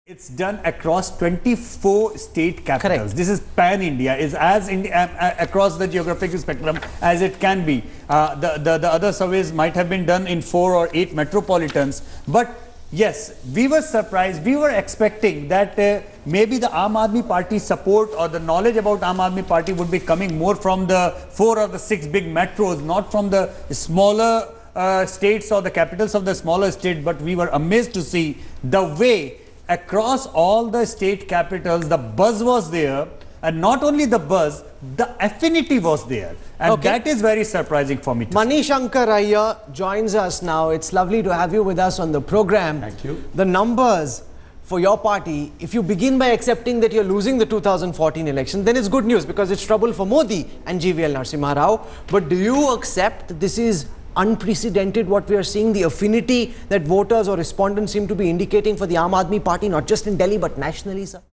It's done across 24 state capitals. Correct. This is pan-India, is as across the geographical spectrum as it can be. The other surveys might have been done in 4 or 8 metropolitans. But yes, we were surprised. We were expecting that maybe the Aam Aadmi Party support or the knowledge about Aam Aadmi Party would be coming more from the 4 or the 6 big metros, not from the smaller states or the capitals of the smaller states. But we were amazed to see the way across all the state capitals, the buzz was there, and not only the buzz, the affinity was there. And that is very surprising for me. Manishankar Iyer joins us now. It's lovely to have you with us on the program. Thank you. The numbers for your party, if you begin by accepting that you're losing the 2014 election, then it's good news because it's trouble for Modi and GVL Narasimha Rao. But do you accept this is unprecedented what we are seeing, the affinity that voters or respondents seem to be indicating for the Aam Aadmi Party, not just in Delhi but nationally, sir?